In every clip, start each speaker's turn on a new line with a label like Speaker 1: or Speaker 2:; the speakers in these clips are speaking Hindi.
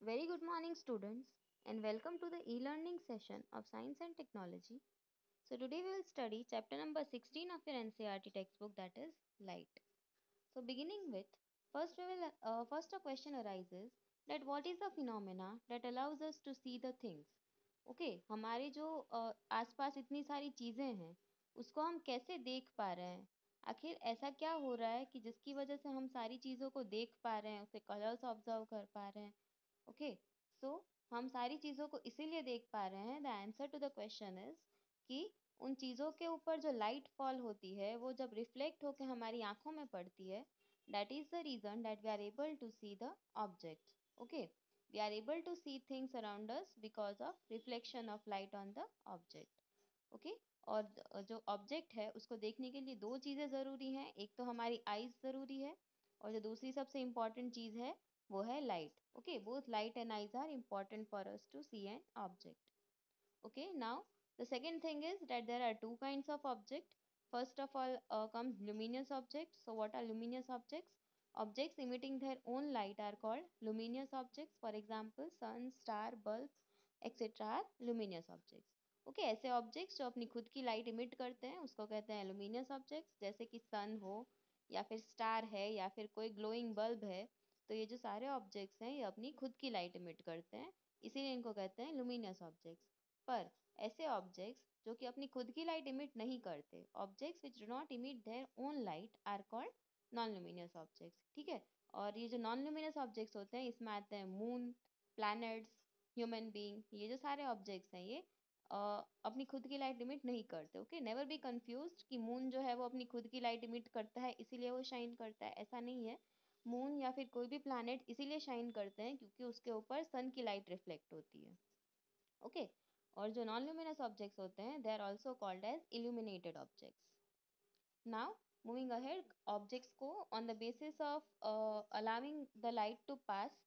Speaker 1: Very good morning, students, and welcome to the e-learning session of Science and Technology. So today we will study chapter number 16 of your NCERT textbook, that is light. So beginning with, first a question arises that what is the phenomena that allows us to see the things? Okay, हमारे जो आसपास इतनी सारी चीजें हैं, उसको हम कैसे देख पा रहे हैं? आखिर ऐसा क्या हो रहा है कि जिसकी वजह से हम सारी चीजों को देख पा रहे हैं, उसे कलर्स ऑब्जर्व कर पा रहे हैं? ओके, सो हम सारी चीज़ों को इसीलिए देख पा रहे हैं। The answer to the question is कि उन चीज़ों के ऊपर जो लाइट फॉल होती है वो जब रिफ्लेक्ट होकर हमारी आंखों में पड़ती है, that is the reason that we are able to see the object. Okay, we are able to see things around us because of reflection of light on the object. Okay, और जो ऑब्जेक्ट है उसको देखने के लिए दो चीज़ें ज़रूरी हैं, एक तो हमारी आईज ज़रूरी है और जो दूसरी सबसे इम्पॉर्टेंट चीज़ है वो है light. Okay, both light and eyes are important for us to see an object. Okay, now the second thing is that there are two kinds of object. First of all comes luminous objects. So what are luminous objects? Objects emitting their own light are called luminous objects. For example, sun, star, bulb, etc. are luminous objects. Okay, ऐसे ऑब्जेक्ट्स जो अपनी खुद की लाइट इमिट करते हैं उसको कहते हैं लुमिनियस ऑब्जेक्ट्स, जैसे कि सन हो या फिर स्टार है या फिर कोई ग्लोइंग बल्ब है। तो ये जो सारे ऑब्जेक्ट्स हैं ये अपनी खुद की लाइट इमिट करते हैं, इसीलिए इनको कहते हैं लुमिनियस ऑब्जेक्ट्स। पर ऐसे ऑब्जेक्ट्स जो कि अपनी खुद की लाइट इमिट नहीं करते, objects which do not emit their own light are called non luminous objects. ठीक है, और ये जो नॉन लुमिनियस ऑब्जेक्ट्स होते हैं इसमें आते हैं मून, प्लैनेट्स, ह्यूमन बीइंग। ये जो सारे ऑब्जेक्ट्स हैं ये अपनी खुद की लाइट इमिट नहीं करते। ओके, नेवर बी कंफ्यूज्ड कि मून जो है वो अपनी खुद की लाइट इमिट करता है इसीलिए वो शाइन करता है, ऐसा नहीं है। मून या फिर कोई भी प्लैनेट इसीलिए शाइन करते हैं क्योंकि उसके ऊपर सन की लाइट रिफ्लेक्ट होती है। ओके, और जो नॉन ल्यूमिनस ऑब्जेक्ट्स होते हैं they are also called as illuminated objects. Now moving ahead, objects को on the basis of allowing the light to pass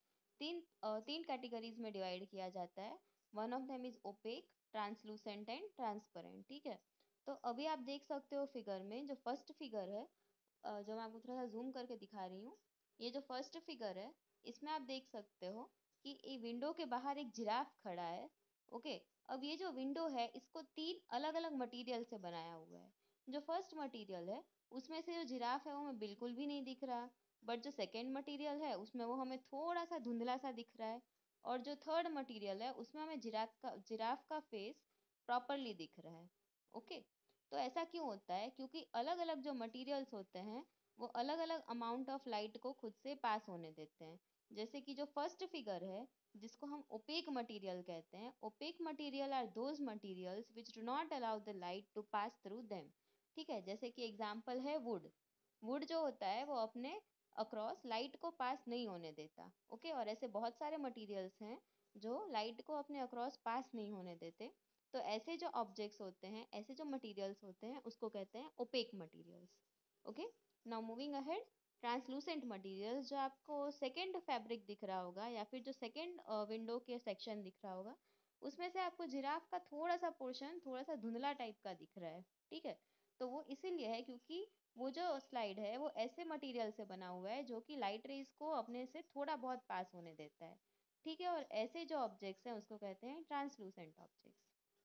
Speaker 1: तीन कैटेगरीज में डिवाइड किया जाता है। One of them is opaque, translucent and transparent. ठीक है, तो अभी आप देख सकते हो फिगर में जो फर्स्ट फिगर है, जो मैं आपको थोड़ा सा जूम करके दिखा रही हूँ। ये जो फर्स्ट फिगर है इसमें आप देख सकते हो कि ये विंडो के बाहर एक जिराफ खड़ा है। ओके, अब ये जो विंडो है इसको तीन अलग अलग मटेरियल से बनाया हुआ है। जो फर्स्ट मटेरियल है उसमें से जो जिराफ है वो हमें बिल्कुल भी नहीं दिख रहा, बट जो सेकेंड मटेरियल है उसमें वो हमें थोड़ा सा धुंधला सा दिख रहा है, और जो थर्ड मटेरियल है उसमें हमें जिराफ का फेस प्रॉपरली दिख रहा है। ओके, तो ऐसा क्यों होता है? क्योंकि अलग अलग जो मटेरियल्स होते हैं वो अलग अलग अमाउंट ऑफ लाइट को खुद से पास होने देते हैं। जैसे कि जो फर्स्ट फिगर है जिसको हम ओपेक मटेरियल कहते हैं, opaque material are those materials which do not allow the light to pass through them. ठीक है, जैसे कि एग्जांपल है वुड। वुड जो होता है वो अपने अक्रॉस लाइट को पास नहीं होने देता। ओके, और ऐसे बहुत सारे मटेरियल्स हैं जो लाइट को अपने अक्रॉस पास नहीं होने देते। तो ऐसे जो ऑब्जेक्ट्स होते हैं, ऐसे जो मटेरियल्स होते हैं उसको कहते हैं opaque materials. Okay, now moving ahead, translucent materials, जो आपको सेकेंड फैब्रिक दिख रहा होगा या फिर जो सेकेंड विंडो के सेक्शन दिख रहा होगा उसमें से आपको जिराफ का थोड़ा सा पोर्शन थोड़ा सा धुंधला टाइप का दिख रहा है। ठीक है, तो वो इसीलिए है क्योंकि वो जो स्लाइड है वो ऐसे मटेरियल से बना हुआ है जो कि लाइट रेज को अपने से थोड़ा बहुत पास होने देता है। ठीक है, और ऐसे जो ऑब्जेक्ट्स हैं उसको कहते हैं ट्रांसलूसेंट ऑब्जेक्ट्स।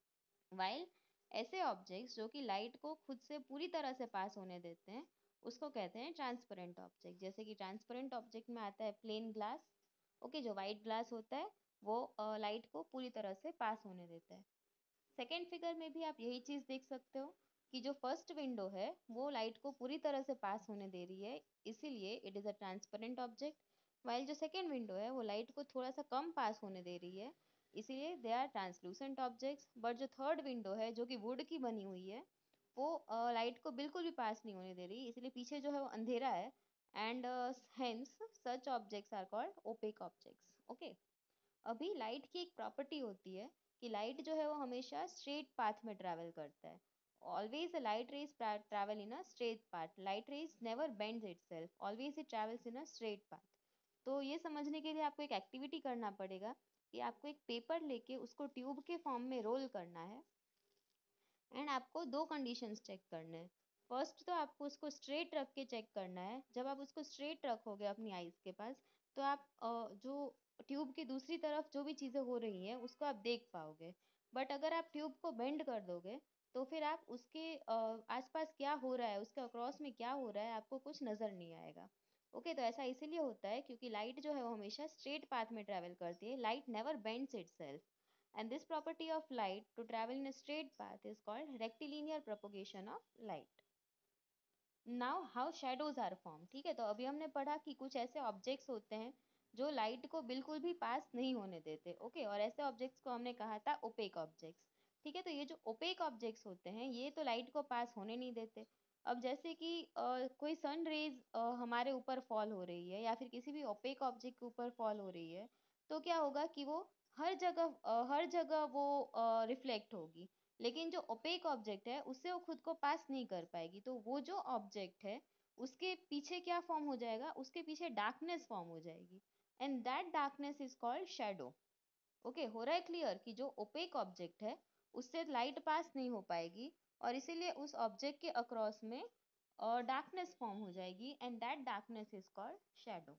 Speaker 1: वाइल ऐसे ऑब्जेक्ट्स जो कि लाइट को खुद से पूरी तरह से पास होने देते हैं उसको कहते हैं ट्रांसपेरेंट ऑब्जेक्ट। जैसे कि ट्रांसपेरेंट ऑब्जेक्ट में आता है प्लेन ग्लास। ओके, जो वाइट ग्लास होता है वो लाइट को पूरी तरह से पास होने देता है। सेकेंड फिगर में भी आप यही चीज़ देख सकते हो कि जो फर्स्ट विंडो है वो लाइट को पूरी तरह से पास होने दे रही है, इसीलिए it is a transparent object. While जो सेकेंड विंडो है वो लाइट को थोड़ा सा कम पास होने दे रही है, इसीलिए they are translucent objects. But जो थर्ड विंडो है जो कि वुड की बनी हुई है वो लाइट को बिल्कुल भी पास नहीं होने दे रही, इसलिए पीछे जो है वो अंधेरा है, and hence such objects are called opaque objects. Okay, अभी लाइट की एक प्रॉपर्टी होती है कि लाइट जो है वो हमेशा स्ट्रेट पाथ में ट्रैवल करता है। Always the light rays travel in a straight path, light rays never bends itself, always it travels in a straight path. तो ये समझने के लिए आपको एक एक्टिविटी करना पड़ेगा कि आपको एक पेपर लेके उसको ट्यूब के फॉर्म में रोल करना है, एंड आपको दो कंडीशंस चेक करने हैं। फर्स्ट तो आपको उसको स्ट्रेट रख के चेक करना है। जब आप उसको स्ट्रेट रखोगे अपनी आईज के पास तो आप जो ट्यूब की दूसरी तरफ जो भी चीज़ें हो रही हैं उसको आप देख पाओगे। बट अगर आप ट्यूब को बेंड कर दोगे तो फिर आप उसके आसपास क्या हो रहा है, उसके अक्रॉस में क्या हो रहा है, आपको कुछ नज़र नहीं आएगा। ओके, तो ऐसा इसीलिए होता है क्योंकि लाइट जो है वो हमेशा स्ट्रेट पाथ में ट्रैवल करती है। Light never bends itself, and this property of light to travel in a straight path is called rectilinear propagation of light. Now how shadows are form. ठीक है, तो अभी हमने पढ़ा कि कुछ ऐसे ऑब्जेक्ट्स होते हैं जो लाइट को बिल्कुल भी पास नहीं होने देते। ओके, और ऐसे ऑब्जेक्ट्स को हमने कहा था ओपेक ऑब्जेक्ट्स। ठीक है, तो ये जो ओपेक ऑब्जेक्ट्स होते हैं ये तो लाइट को पास होने नहीं देते। अब जैसे कि कोई सन रेज हमारे ऊपर फॉल हो रही है या फिर किसी भी ओपेक ऑब्जेक्ट के ऊपर फॉल हो रही है, तो क्या होगा कि वो हर जगह वो रिफ्लेक्ट होगी। लेकिन जो ओपेक ऑब्जेक्ट है उससे वो खुद को पास नहीं कर पाएगी, तो वो जो ऑब्जेक्ट है उसके पीछे क्या फॉर्म हो जाएगा, उसके पीछे डार्कनेस फॉर्म हो जाएगी, and that darkness is called shadow. Okay, हो रहा है क्लियर कि जो ओपेक ऑब्जेक्ट है उससे लाइट पास नहीं हो पाएगी और इसीलिए उस ऑब्जेक्ट के अक्रॉस में डार्कनेस फॉर्म हो जाएगी, and that darkness is called shadow.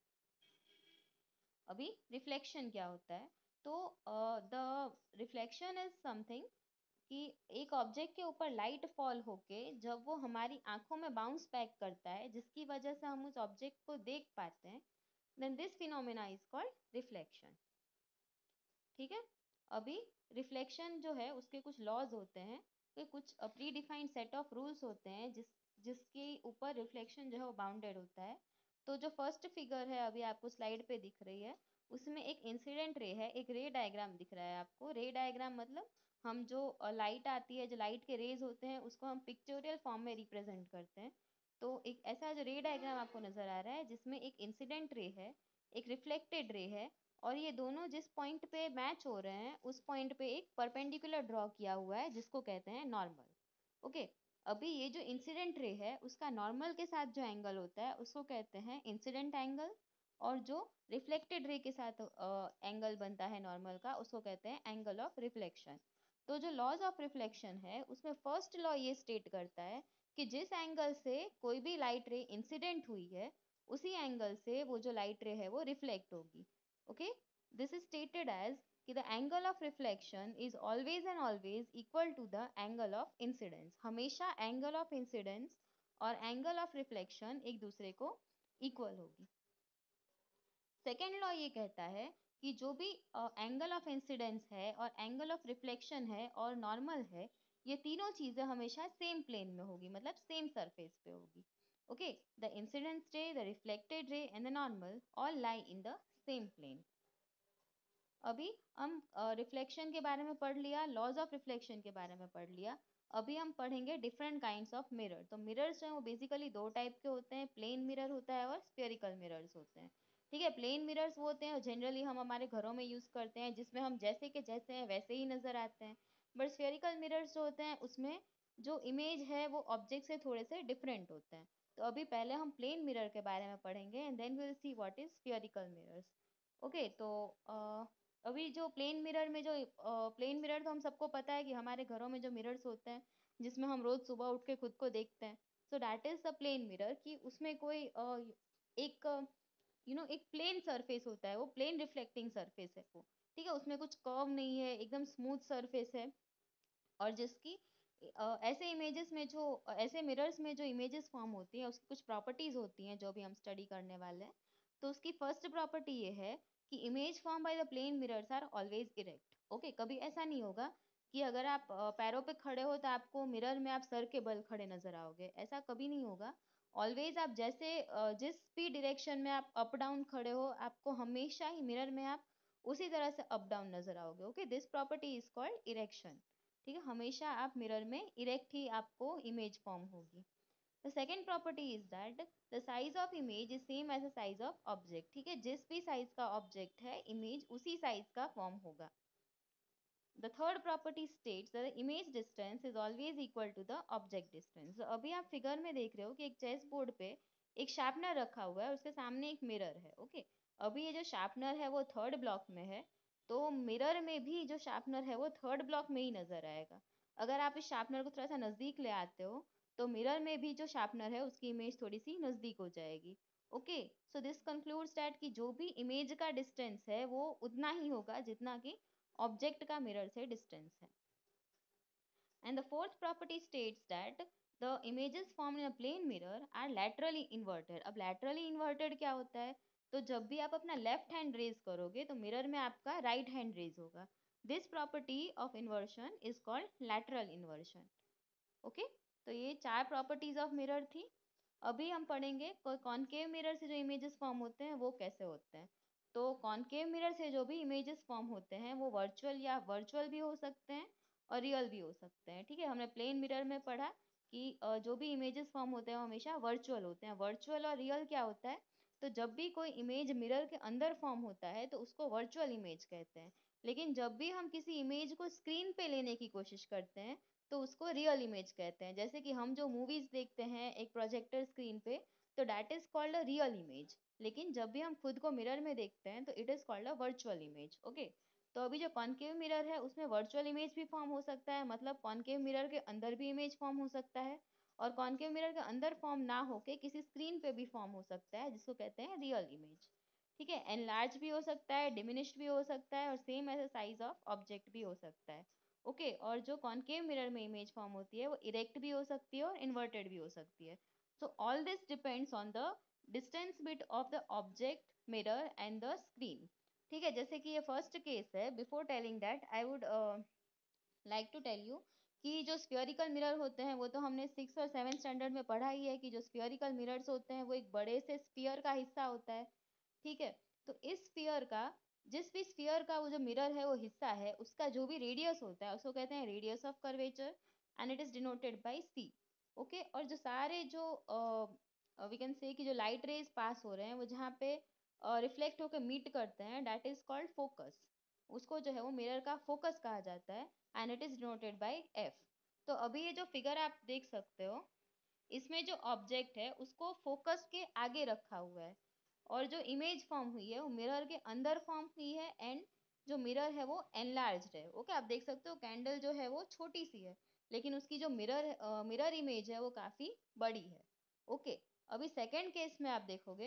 Speaker 1: अभी रिफ्लेक्शन क्या होता है, तो द रिफ्लेक्शन इज समथिंग कि एक ऑब्जेक्ट के ऊपर लाइट फॉल होके जब वो हमारी आंखों में बाउंस बैक करता है जिसकी वजह से हम उस ऑब्जेक्ट को देख पाते हैं, then this phenomena is called reflection. ठीक है, अभी रिफ्लेक्शन जो है उसके कुछ लॉज होते हैं, कि कुछ predefined set of rules होते हैं जिसके ऊपर रिफ्लेक्शन जो है वो बाउंडेड होता है। तो जो फर्स्ट फिगर है अभी आपको स्लाइड पे दिख रही है उसमें एक इंसिडेंट रे है, एक रे डायग्राम दिख रहा है आपको। रे डायग्राम मतलब हम जो लाइट आती है, जो लाइट के रेज होते हैं उसको हम पिक्चोरियल फॉर्म में रिप्रेजेंट करते हैं। तो एक ऐसा जो रे डायग्राम आपको नजर आ रहा है जिसमें एक इंसिडेंट रे है, एक रिफ्लेक्टेड रे है, और ये दोनों जिस पॉइंट पे मैच हो रहे हैं उस पॉइंट पे एक परपेंडिकुलर ड्रॉ किया हुआ है जिसको कहते हैं नॉर्मल। ओके, अभी ये जो इंसिडेंट रे है उसका नॉर्मल के साथ जो एंगल होता है उसको कहते हैं इंसिडेंट एंगल, और जो रिफ्लेक्टेड रे के साथ एंगल बनता है नॉर्मल का उसको कहते हैं एंगल ऑफ रिफ्लेक्शन। तो जो लॉज ऑफ रिफ्लेक्शन है उसमें फर्स्ट लॉ ये स्टेट करता है कि जिस एंगल से कोई भी लाइट रे इंसिडेंट हुई है उसी एंगल से वो जो लाइट रे है वो रिफ्लेक्ट होगी। Okay, this is stated as कि the angle of reflection is always and always equal to the angle of incidence। हमेशा angle of incidence और angle of reflection एक दूसरे को equal होगी। सेकेंड लॉ ये कहता है कि जो भी एंगल ऑफ इंसिडेंस है और एंगल ऑफ रिफ्लेक्शन है और नॉर्मल है, ये तीनों चीजें हमेशा सेम प्लेन में होगी, मतलब सेम सरफेस पे होगी। Okay, the incidence ray, the reflected ray and the normal all lie in the same plane. अभी हम रिफ्लेक्शन के बारे में पढ़ लिया, लॉज ऑफ रिफ्लेक्शन के बारे में पढ़ लिया। अभी हम पढ़ेंगे डिफरेंट काइंड्स ऑफ मिरर। तो मिरर्स जो हैं वो बेसिकली दो टाइप के होते हैं, प्लेन मिरर होता है और स्फेरिकल मिरर्स होते हैं। ठीक है, प्लेन मिरर्स वो होते हैं जनरली हम हमारे घरों में यूज करते हैं जिसमें हम जैसे के जैसे हैं वैसे ही नजर आते हैं। बट स्फेरिकल मिरर्स जो होते हैं उसमें जो इमेज है वो ऑब्जेक्ट से थोड़े से डिफरेंट होते हैं। तो अभी पहले हम प्लेन मिरर के बारे में पढ़ेंगे and then we will see what is spherical mirrors. Okay, तो अभी जो प्लेन मिरर में जो प्लेन मिरर तो हम सबको पता है कि हमारे घरों में जो मिरर्स होते हैं जिसमें हम रोज सुबह उठ के खुद को देखते हैं, so that is the plane mirror. कि उसमें कोई एक एक प्लेन सरफेस होता है, वो प्लेन रिफ्लेक्टिंग सरफेस है वो। ठीक है, उसमें कुछ कर्व नहीं है, एकदम स्मूथ सरफेस है। और जिसकी ऐसे इमेजेस में जो ऐसे मिरर्स में जो इमेजेस फॉर्म होती हैं उसकी कुछ प्रॉपर्टीज होती हैं जो भी हम स्टडी करने वाले हैं। तो उसकी फर्स्ट प्रॉपर्टी ये है कि image form by the plane mirrors are always erect. Okay, कभी ऐसा नहीं होगा कि अगर आप पैरों पे खड़े हो तो आपको मिरर में आप सर के बल खड़े नजर आओगे, ऐसा कभी नहीं होगा। ऑलवेज आप जैसे जिस भी डायरेक्शन में आप अप डाउन खड़े हो आपको हमेशा ही मिरर में आप उसी तरह से अप डाउन नजर आओगे। Okay, this property is called erection. ठीक है, हमेशा आप मिरर में इरेक्ट ही आपको इमेज फॉर्म होगी। The second property is that the size of image is same as the size of object. ठीक है, जिस भी साइज का ऑब्जेक्ट है इमेज उसी साइज का फॉर्म होगा। The third property states that the image distance is always equal to the object distance. तो अभी आप फिगर में देख रहे हो कि एक चेस बोर्ड पे एक शार्पनर रखा हुआ है, उसके सामने एक मिरर है। ओके, अभी ये जो शार्पनर है वो थर्ड ब्लॉक में है, तो मिरर में भी जो शार्पनर है वो थर्ड ब्लॉक में ही नजर आएगा। अगर आप इस शार्पनर को थोड़ा सा नजदीक ले आते हो तो मिरर में भी जो शार्पनर है उसकी इमेज थोड़ी सी नजदीक हो जाएगी। Okay, so this concludes that कि जो भी इमेज का डिस्टेंस है वो उतना ही होगा जितना कि ऑब्जेक्ट का मिरर से डिस्टेंस है. And the fourth property states that the images formed in a plane mirror are laterally inverted. अब laterally inverted क्या होता है? तो जब भी आप अपना लेफ्ट हैंड रेज करोगे तो मिरर में आपका राइट हैंड रेज होगा. This property of inversion is called lateral inversion. Okay, तो ये चार प्रॉपर्टीज ऑफ मिरर थी. अभी हम पढ़ेंगे कॉनकेव मिरर से जो इमेजेस फॉर्म होते हैं वो कैसे होते हैं. तो कॉनकेव मिरर से जो भी इमेजेस फॉर्म होते हैं वो वर्चुअल भी हो सकते हैं और रियल भी हो सकते हैं. ठीक है, हमने प्लेन मिरर में पढ़ा कि जो भी इमेजेस फॉर्म होते हैं वो हमेशा वर्चुअल होते हैं. वर्चुअल और रियल क्या होता है? तो जब भी कोई इमेज मिरर के अंदर फॉर्म होता है तो उसको वर्चुअल इमेज कहते हैं. लेकिन जब भी हम किसी इमेज को स्क्रीन पे लेने की कोशिश करते हैं तो उसको रियल इमेज कहते हैं. जैसे कि हम जो मूवीज देखते हैं एक प्रोजेक्टर स्क्रीन पे, तो that is called a real image. लेकिन जब भी हम खुद को मिरर में देखते हैं तो it is called a virtual image. Okay, तो अभी जो कॉनकेव मिरर है उसमें वर्चुअल इमेज भी फॉर्म हो सकता है, मतलब कॉनकेव मिरर के अंदर भी इमेज फॉर्म हो सकता है. और कॉनकेव मिरर के अंदर फॉर्म ना होके किसी स्क्रीन पे भी फॉर्म हो सकता है जिसको कहते हैं रियल इमेज. ठीक है, एनलार्ज भी हो सकता है, डिमिनिश्ड भी हो सकता है और same as size of object भी हो सकता है. ओके, और जो कॉनकेव मिरर में इमेज फॉर्म होती है वो इरेक्ट भी हो सकती है और इन्वर्टेड भी हो सकती है. So all this depends on the distance bit of the object mirror and the screen. ठीक है, जैसे कि ये फर्स्ट केस है. Before telling that I would like to tell you कि जो स्फियरिकल मिरर होते हैं वो तो हमने 6 और 7 स्टैंडर्ड में पढ़ा ही है कि जो स्फियरिकल मिरर्स होते हैं वो एक बड़े से स्फीयर का हिस्सा होता है. ठीक है, तो इस स्फीयर का, जिस भी स्फीयर का वो जो मिरर है वो हिस्सा है, उसका जो भी रेडियस होता है उसको कहते हैं radius of curvature and it is denoted by C. Okay, और जो सारे जो वी कैन से कि जो लाइट रेज पास हो रहे हैं वो जहाँ पे रिफ्लेक्ट होकर मीट करते हैं दैट इज कॉल्ड फोकस. उसको जो है वो मिरर का फोकस कहा जाता है and it is denoted by F. तो अभी ये जो फिगर आप देख सकते हो इसमें जो ऑब्जेक्ट है उसको फोकस के आगे रखा हुआ है और जो इमेज फॉर्म हुई है वो मिरर के अंदर फॉर्म हुई है एंड जो मिरर है वो एनलार्ज्ड है. ओके, आप देख सकते हो कैंडल जो है वो छोटी सी है लेकिन उसकी जो मिरर इमेज है वो काफी बड़ी है. ओके, अभी सेकंड केस में आप देखोगे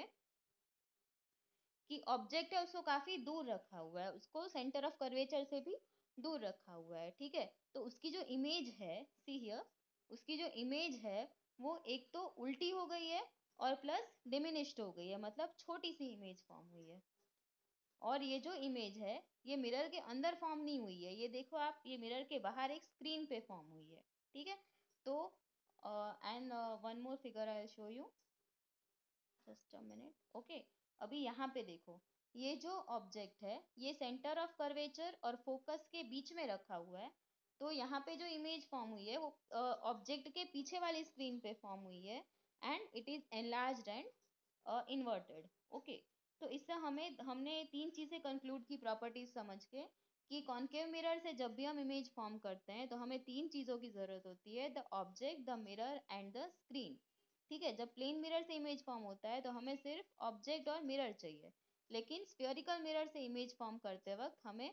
Speaker 1: कि ऑब्जेक्ट है उसको काफी दूर रखा हुआ है, उसको सेंटर ऑफ कर्वेचर से भी दूर रखा हुआ है. ठीक है, तो उसकी जो इमेज है, सी हियर, उसकी जो इमेज है वो एक तो उल्टी हो गई है और प्लस डिमिनिश्ड हो गई है, मतलब छोटी सी इमेज फॉर्म हुई है. और ये जो इमेज है ये मिरर के अंदर फॉर्म नहीं हुई है, ये देखो आप, ये मिरर के बाहर एक स्क्रीन पे फॉर्म हुई है. ठीक है, तो and one more figure I show you, just a minute. Okay, अभी यहाँ पे देखो, ये जो ऑब्जेक्ट है ये सेंटर ऑफ कर्वेचर और फोकस के बीच में रखा हुआ है. तो यहाँ पे जो इमेज फॉर्म हुई है वो ऑब्जेक्ट के पीछे वाली स्क्रीन पे फॉर्म हुई है and it is enlarged and inverted. Okay, तो इससे हमें हमने तीन चीजें कंक्लूड की प्रॉपर्टीज समझ के कि कॉनकेव मिरर से जब भी हम इमेज फॉर्म करते हैं तो हमें तीन चीजों की जरूरत होती है, the object, the mirror and the screen. ठीक है, जब प्लेन मिरर से इमेज फॉर्म होता है तो हमें सिर्फ ऑब्जेक्ट और मिरर चाहिए. लेकिन स्फेरिकल मिरर से इमेज फॉर्म करते वक्त हमें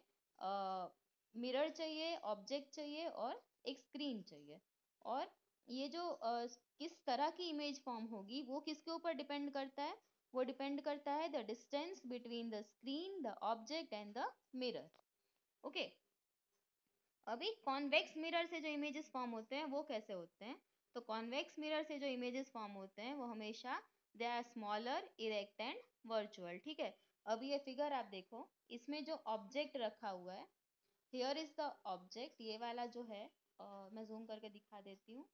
Speaker 1: मिरर चाहिए, ऑब्जेक्ट चाहिए और एक स्क्रीन चाहिए. और ये जो किस तरह की इमेज फॉर्म होगी वो किसके ऊपर डिपेंड करता है? वो डिपेंड करता है the distance between the screen, the object and the mirror. Okay, अभी कॉन्वेक्स मिरर से जो इमेजेस फॉर्म होते हैं वो कैसे होते हैं? तो कॉन्वेक्स मिरर से जो इमेजेस फॉर्म होते हैं वो हमेशा they are smaller, erect and virtual. ठीक है, अभी ये फिगर आप देखो, इसमें जो ऑब्जेक्ट रखा हुआ है, हियर इज द ऑब्जेक्ट, ये वाला जो है मैं जूम करके दिखा देती हूँ.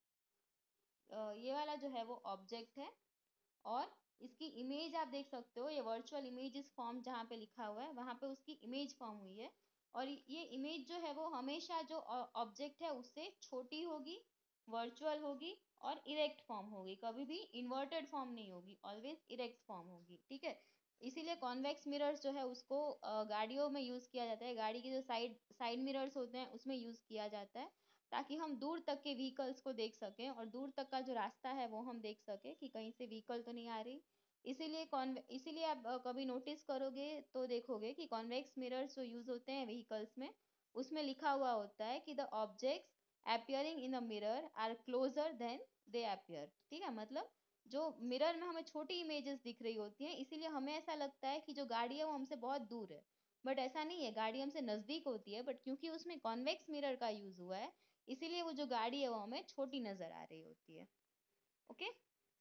Speaker 1: ये वाला जो है वो ऑब्जेक्ट है और इसकी इमेज आप देख सकते हो, ये वर्चुअल इमेज इस फॉर्म जहाँ पे लिखा हुआ है वहाँ पे उसकी इमेज फॉर्म हुई है. और ये इमेज जो है वो हमेशा जो ऑब्जेक्ट है उससे छोटी होगी, वर्चुअल होगी और इरेक्ट फॉर्म होगी, कभी भी इन्वर्टेड फॉर्म नहीं होगी, ऑलवेज इरेक्ट फॉर्म होगी. ठीक है, इसीलिए कॉन्वेक्स मिरर्स जो है उसको गाड़ियों में यूज़ किया जाता है, गाड़ी के जो साइड साइड मिरर्स होते हैं उसमें यूज़ किया जाता है ताकि हम दूर तक के व्हीकल्स को देख सकें और दूर तक का जो रास्ता है वो हम देख सकें कि कहीं से व्हीकल तो नहीं आ रही. इसीलिए आप कभी नोटिस करोगे तो देखोगे कि कॉन्वेक्स मिरर्स जो यूज होते हैं व्हीकल्स में उसमें लिखा हुआ होता है कि the objects appearing in a mirror are closer than they appear. ठीक है, मतलब जो मिरर में हमें छोटी इमेजेस दिख रही होती हैं, इसीलिए हमें ऐसा लगता है कि जो गाड़ी है वो हमसे बहुत दूर है। बट ऐसा नहीं है, गाड़ी हमसे नजदीक होती है, बट क्योंकि उसमें कॉन्वेक्स मिरर का यूज हुआ है, इसीलिए वो जो गाड़ी है वो हमें छोटी नजर आ रही होती है। ओके,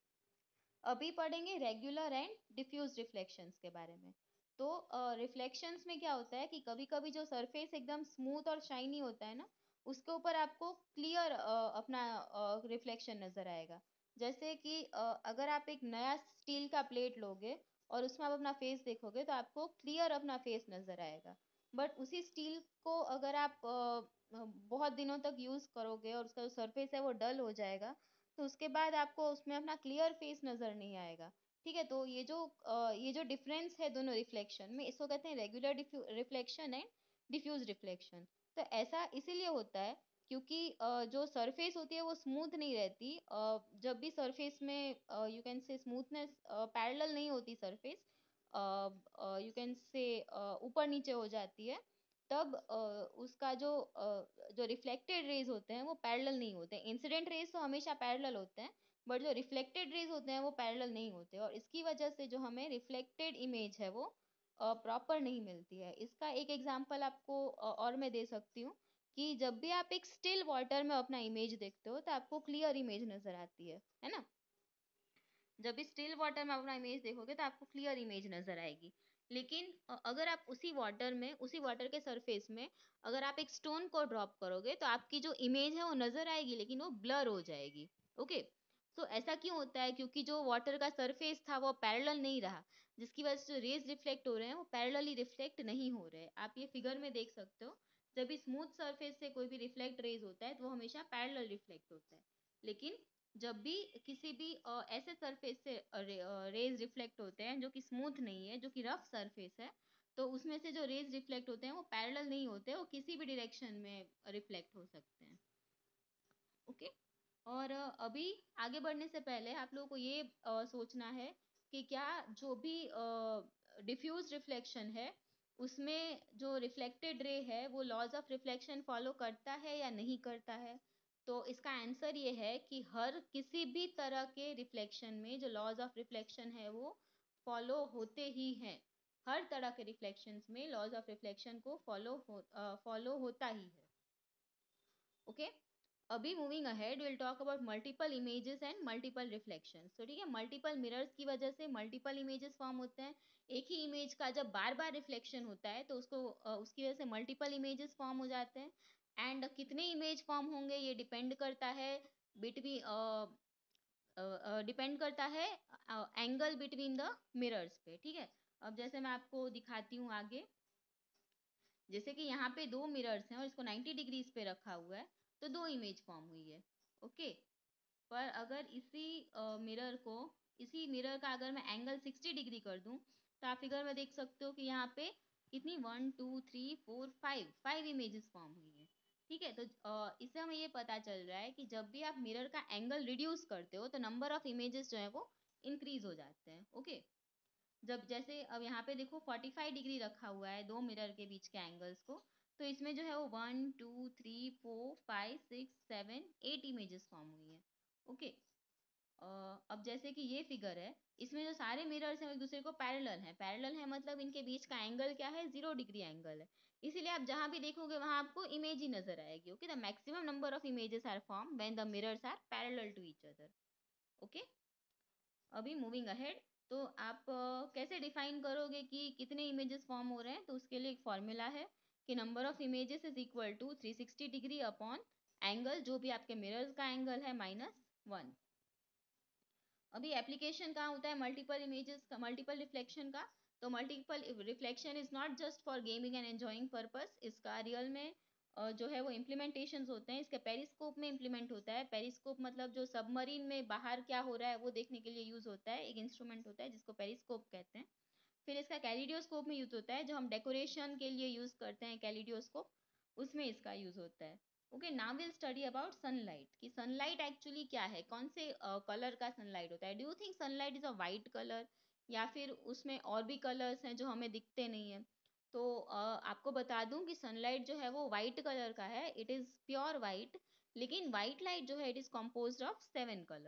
Speaker 1: अभी पढ़ेंगे रेगुलर एंड डिफ्यूज रिफ्लेक्शंस के बारे में। तो रिफ्लेक्शंस में क्या होता है कि कभी कभी जो सरफेस एकदम स्मूथ और शाइनी होता है ना, उसके ऊपर आपको क्लियर अपना रिफ्लेक्शन नजर आएगा। जैसे कि अगर आप एक नया स्टील का प्लेट लोगे और उसमें आप अपना फेस देखोगे तो आपको क्लियर अपना फेस नजर आएगा। बट उसी स्टील को अगर आप बहुत दिनों तक यूज करोगे और उसका जो सरफेस है वो डल हो जाएगा, तो उसके बाद आपको उसमें अपना क्लियर फेस नजर नहीं आएगा। ठीक है, तो ये जो डिफरेंस है दोनों रिफ्लेक्शन में, इसको कहते हैं regular reflection and diffuse reflection. तो ऐसा इसीलिए होता है क्योंकि जो सरफेस होती है वो स्मूथ नहीं रहती। जब भी सरफेस में you can say smoothness parallel नहीं होती, सरफेस यू कैन से ऊपर नीचे हो जाती है, तब उसका जो रिफ्लेक्टेड रेज होते हैं वो पैरेलल नहीं होते। इंसिडेंट रेज तो हमेशा पैरेलल होते हैं, बट जो रिफ्लेक्टेड रेज होते हैं वो पैरेलल नहीं होते, और इसकी वजह से जो हमें रिफ्लेक्टेड इमेज है वो प्रॉपर नहीं मिलती है। इसका एक एग्जांपल आपको और मैं दे सकती हूँ कि जब भी आप एक स्टिल वाटर में अपना इमेज देखते हो तो आपको क्लियर इमेज नजर आती है ना। जब भी स्टिल वाटर में अपना इमेज देखोगे तो आपको क्लियर इमेज नजर आएगी। लेकिन अगर आप उसी वाटर के सरफेस में अगर आप एक स्टोन को ड्रॉप करोगे तो आपकी जो इमेज है वो नजर आएगी, लेकिन वो ब्लर हो जाएगी। ओके, तो ऐसा क्यों होता है? क्योंकि जो वाटर का सरफेस था वो पैरेलल नहीं रहा, जिसकी वजह से जो रेज रिफ्लेक्ट हो रहे हैं वो पैरेलली रिफ्लेक्ट नहीं हो रहे। आप ये फिगर में देख सकते हो, जब भी स्मूथ सरफेस से कोई भी रिफ्लेक्ट रेज होता है तो वो हमेशा पैरेलल रिफ्लेक्ट होता है। लेकिन जब भी किसी भी ऐसे सरफेस से रेज रिफ्लेक्ट होते हैं जो कि स्मूथ नहीं है, जो कि रफ सरफेस है, तो उसमें से जो रेज रिफ्लेक्ट होते हैं वो पैरेलल नहीं होते, वो किसी भी डायरेक्शन में रिफ्लेक्ट हो सकते हैं। ओके, और अभी आगे बढ़ने से पहले आप लोगों को ये सोचना है कि क्या जो भी डिफ्यूज रिफ्लेक्शन है उसमें जो रिफ्लेक्टेड रे है वो लॉज ऑफ रिफ्लेक्शन फॉलो करता है या नहीं करता है। तो इसका आंसर ये है कि हर किसी भी तरह के रिफ्लेक्शन में जो लॉज ऑफ रिफ्लेक्शन है वो फॉलो होते ही हैं। हर तरह के रिफ्लेक्शंस में लॉज ऑफ रिफ्लेक्शन को फॉलो होता ही है। ओके, अभी moving ahead will talk about multiple images and multiple reflections. तो ठीक है, मल्टीपल मिरर्स की वजह से मल्टीपल इमेजेस फॉर्म होते हैं। एक ही इमेज का जब बार बार रिफ्लेक्शन होता है तो उसकी वजह से मल्टीपल इमेजेस फॉर्म हो जाते हैं। एंड कितने इमेज फॉर्म होंगे ये डिपेंड करता है एंगल बिटवीन द मिरर्स पे। ठीक है, अब जैसे मैं आपको दिखाती हूँ आगे, जैसे कि यहाँ पे दो मिरर्स हैं और इसको 90 डिग्रीज पे रखा हुआ है, तो दो इमेज फॉर्म हुई है। ओके, पर अगर इसी मिरर का अगर मैं एंगल 60 डिग्री कर दूं, तो आप फिगर में देख सकते हो कि यहाँ पे कितनी 1 2 3 4 5 इमेजेस फॉर्म हुई है। ठीक है, तो इससे हमें ये पता चल रहा है कि जब भी आप मिरर का एंगल रिड्यूस करते हो तो नंबर ऑफ इमेजेस जो है वो इंक्रीज हो जाते हैं। ओके, जब जैसे अब यहाँ पे देखो 45 डिग्री रखा हुआ है दो मिरर के बीच के एंगल्स को, तो इसमें जो है वो 1 2 3 4 5 6 7 8 इमेजेस फॉर्म हुई है। ओके, अब जैसे कि ये फिगर है, इसमें जो सारे मिरर्स हैं एक दूसरे को पैरेलल है, मतलब इनके बीच का एंगल क्या है? 0 डिग्री एंगल है। इसीलिए आप जहां भी देखोगे वहां आपको इमेज ही नजर आएगी। Okay, the maximum number of images are form when the mirrors are parallel to each other. Okay, अभी मूविंग अहेड, तो आप कैसे डिफाइन करोगे कि कितने इमेजेस फॉर्म हो रहे हैं? तो उसके लिए एक फॉर्मूला है कि number of images is equal to 360 degree upon angle, जो भी आपके मिरर्स का एंगल है, -1। अभी एप्लीकेशन कहाँ होता है मल्टीपल इमेजेस का, मल्टीपल रिफ्लेक्शन का? तो multiple reflection is not just for gaming and enjoying purpose, इसका रियल में जो है वो इम्प्लीमेंटेशन होते हैं। इसके पेरिस्कोप में इम्प्लीमेंट होता है। पेरिस्कोप मतलब जो सबमरीन में बाहर क्या हो रहा है वो देखने के लिए यूज होता है, एक इंस्ट्रूमेंट होता है जिसको पेरिस्कोप कहते हैं। फिर इसका कैलिडियोस्कोप में यूज होता है, जो हम डेकोरेशन के लिए यूज करते हैं कैलिडियोस्कोप, उसमें इसका यूज होता है। Okay, now will study about sunlight, कि सनलाइट एक्चुअली क्या है, कौन से कलर का सनलाइट होता है। Do you think sunlight is a white colour, या फिर उसमें और भी कलर्स हैं जो हमें दिखते नहीं है? तो आपको बता दूं कि सनलाइट जो है वो वाइट कलर का है, इट इज प्योर वाइट। लेकिन वाइट लाइट जो है it is compose of 7 colours.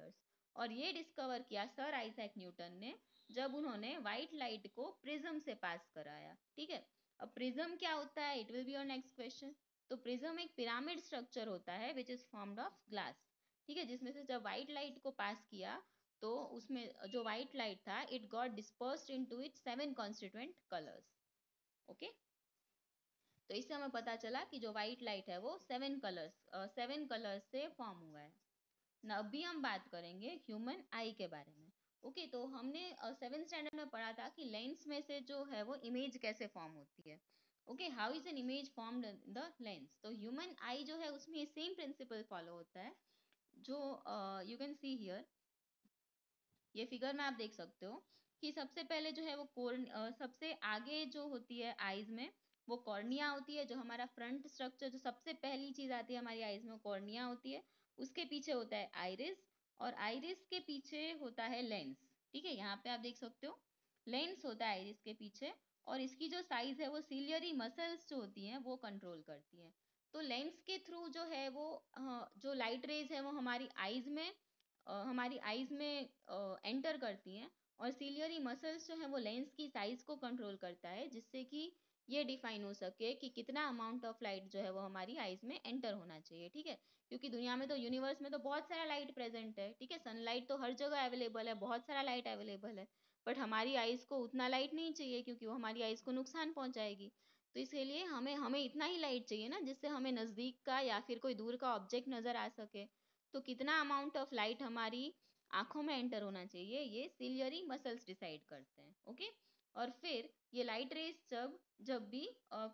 Speaker 1: और ये डिस्कवर किया सर आइजैक न्यूटन ने जब उन्होंने व्हाइट लाइट को प्रिज्म से पास कराया। ठीक है, अब प्रिज्म क्या होता है, it will be your next question. तो प्रिज्म एक पिरामिड स्ट्रक्चर होता है which is formed of glass. ठीक है, जिसमें से जब व्हाइट लाइट को पास किया तो उसमें जो व्हाइट लाइट था it got dispersed into its 7 constituent colours. Okay, तो इससे हमें पता चला कि जो व्हाइट लाइट है वो 7 कलर्स से फॉर्म हुआ है ना। अभी हम बात करेंगे ह्यूमन आई के बारे में। ओके, तो हमने 7th स्टैंडर्ड में पढ़ा था कि लेंस में से जो है वो इमेज कैसे फॉर्म होती है। Okay, how is an image formed in the lens. तो ह्यूमन आई जो है उसमें सेम प्रिंसिपल फॉलो होता है। जो यू कैन सी हियर, ये फिगर में आप देख सकते हो कि सबसे पहले जो है वो सबसे आगे जो होती है आईज में वो कॉर्निया होती है। जो हमारा फ्रंट स्ट्रक्चर, जो सबसे पहली चीज आती है हमारी आईज में, कॉर्निया होती है। उसके पीछे होता है आइरिस, और आइरिस के पीछे होता है लेंस। ठीक है, यहाँ पे आप देख सकते हो लेंस होता है आइरिस के पीछे, और इसकी जो साइज है वो सीलियरी मसल्स जो होती हैं वो कंट्रोल करती हैं। तो लेंस के थ्रू जो है वो जो लाइट रेज है वो हमारी आईज में एंटर करती हैं, और सीलियरी मसल्स जो है वो लेंस की साइज को कंट्रोल करता है, जिससे कि ये डिफाइन हो सके कि कितना अमाउंट ऑफ लाइट जो है वो हमारी आईज में एंटर होना चाहिए। ठीक है, क्योंकि दुनिया में तो यूनिवर्स में तो बहुत सारा लाइट प्रेजेंट है। ठीक है, सनलाइट तो हर जगह अवेलेबल है, बहुत सारा लाइट अवेलेबल है, बट हमारी आईज को उतना लाइट नहीं चाहिए क्योंकि वो हमारी आईज को नुकसान पहुंचाएगी। तो इसके लिए हमें हमें इतना ही लाइट चाहिए ना जिससे हमें नजदीक का या फिर कोई दूर का ऑब्जेक्ट नजर आ सके। तो कितना अमाउंट ऑफ लाइट हमारी आंखों में एंटर होना चाहिए ये सिलियरी मसल्स डिसाइड करते हैं। ओके, और फिर ये लाइट रेस जब जब भी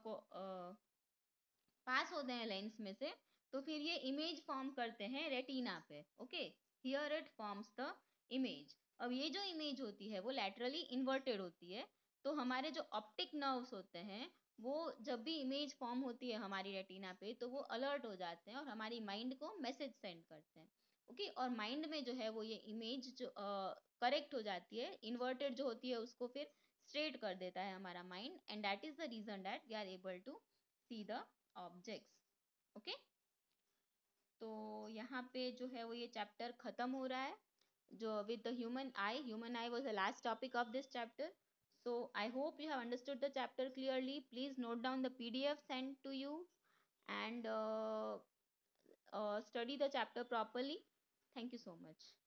Speaker 1: पास होते हैं लेंस में से, तो फिर ये इमेज फॉर्म करते हैं रेटिना पे। Okay, here it forms the image. अब ये जो इमेज होती है वो लैटरली इन्वर्टेड होती है। तो हमारे जो ऑप्टिक नर्व्स होते हैं वो जब भी इमेज फॉर्म होती है हमारी रेटिना पे तो वो अलर्ट हो जाते हैं और हमारी माइंड को मैसेज सेंड करते हैं। ओके, और माइंड में जो है वो ये इमेज जो करेक्ट हो जाती है, इन्वर्टेड जो होती है उसको फिर स्ट्रेट कर देता है हमारा mind, and that is the reason that we are able to see the objects. Okay, तो यहाँ पे जो है वो ये चैप्टर खत्म हो रहा है जो with the human eye was the last topic of this chapter. So I hope you have understood the chapter clearly. Please note down the PDF sent to you and study the chapter properly. Thank you so much.